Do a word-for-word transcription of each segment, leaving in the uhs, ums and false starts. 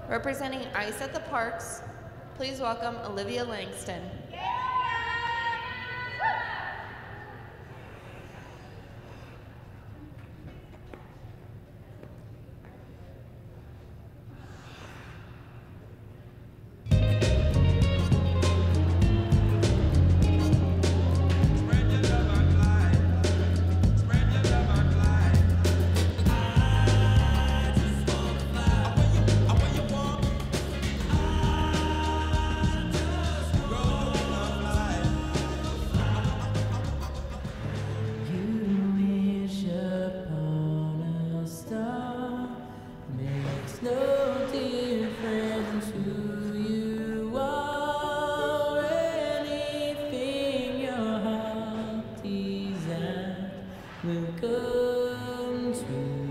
Representing ICE at the Parks, please welcome Olivia Langston. No difference who you are, anything your heart desires will come true.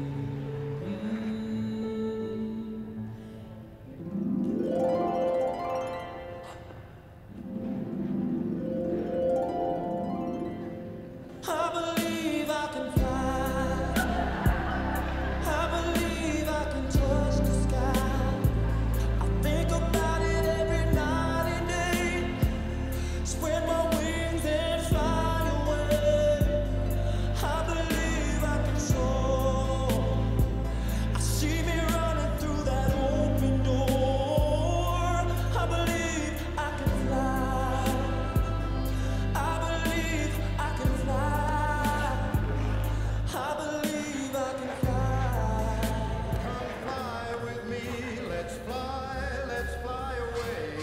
I believe I can fly. I believe I can touch the sky. I think about it every night and day. Spread my wings and fly away. I believe I can soar. I see me running through that open door. I believe I can fly. I believe I can fly. I believe I can fly. Come fly with me, let's fly, let's fly away.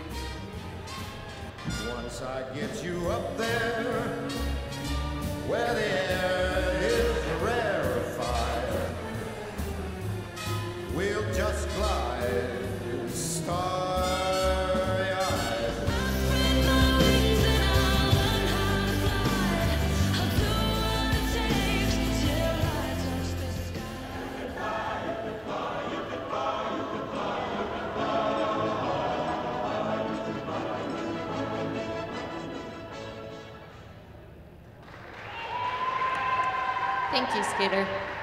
Once I get you up there, where the air is rarefied, we'll just glide, starry-eyed. Thank you, Scooter.